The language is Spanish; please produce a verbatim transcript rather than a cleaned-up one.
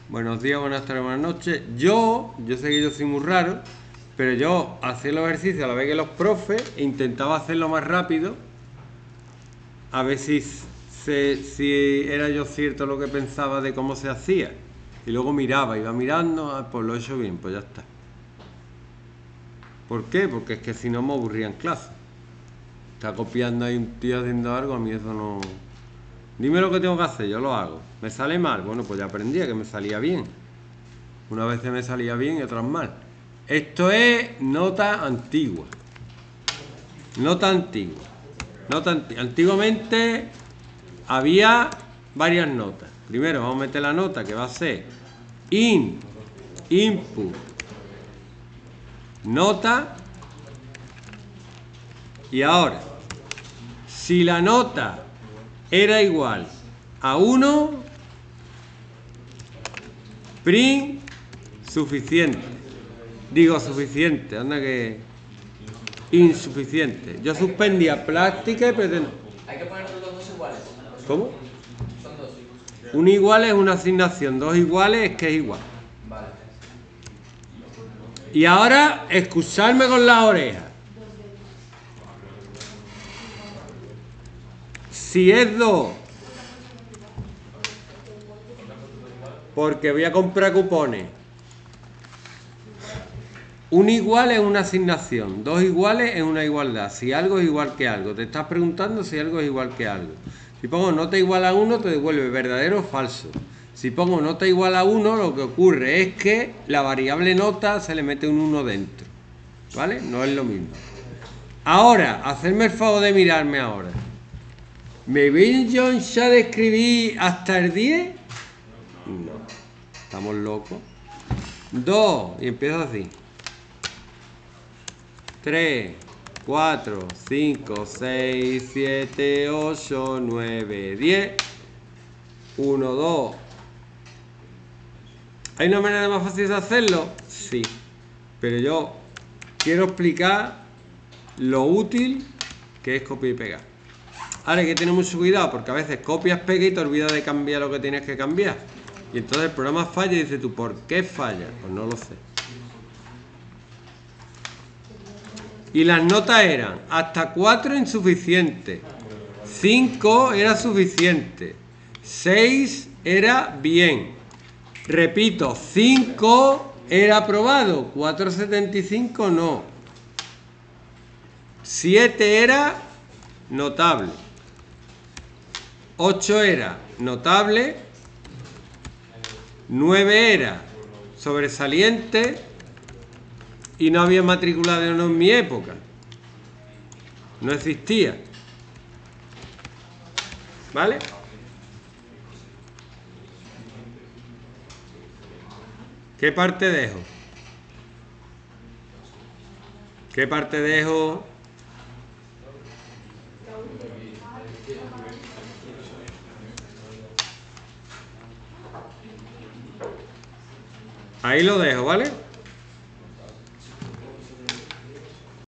Buenos días, buenas tardes, buenas noches. Yo, yo sé que yo soy muy raro, pero yo hacía los ejercicios a la vez que los profes e intentaba hacerlo más rápido, a ver si, se, si era yo cierto lo que pensaba de cómo se hacía. Y luego miraba, iba mirando, ah, pues lo he hecho bien, pues ya está. ¿Por qué? Porque es que si no me aburría en clase. Está copiando ahí un tío haciendo algo, a mí eso no... Dime lo que tengo que hacer, yo lo hago. ¿Me sale mal? Bueno, pues ya aprendí a que me salía bien. Una vez me salía bien y otras mal. Esto es nota antigua. Nota antigua. Nota antigua. Antiguamente había varias notas. Primero vamos a meter la nota que va a ser in, input, nota. Y ahora, si la nota era igual a uno, print suficiente. Digo suficiente, anda que insuficiente. Yo suspendía práctica y pretendo. Hay que poner los dos iguales. ¿Cómo? Son dos. Un igual es una asignación, dos iguales es que es igual. Vale. Y ahora, escucharme con las orejas. Si es dos, porque voy a comprar cupones. Un igual es una asignación, dos iguales es una igualdad. Si algo es igual que algo, te estás preguntando si algo es igual que algo. Si pongo nota igual a uno, te devuelve verdadero o falso. Si pongo nota igual a uno, lo que ocurre es que la variable nota se le mete un uno dentro. ¿Vale? No es lo mismo. Ahora, hacerme el favor de mirarme ahora. ¿Me ven yo ya de escribir hasta el diez? No. Estamos locos. dos, y empiezo así. tres, cuatro, cinco, seis, siete, ocho, nueve, diez. uno, dos. ¿Hay una manera más fácil de hacerlo? Sí. Pero yo quiero explicar lo útil que es copiar y pegar. Ahora hay que tener mucho cuidado porque a veces copias, pegas y te olvidas de cambiar lo que tienes que cambiar. Y entonces el programa falla y dices tú, ¿por qué falla? Pues no lo sé. Y las notas eran hasta cuatro insuficiente, cinco era suficiente, seis era bien. Repito, cinco era aprobado, cuatro setenta y cinco no. siete era notable. ocho era notable. nueve era sobresaliente. Y no había matrícula de honor en mi época. No existía. ¿Vale? ¿Qué parte dejo? ¿Qué parte dejo? Ahí lo dejo, ¿vale?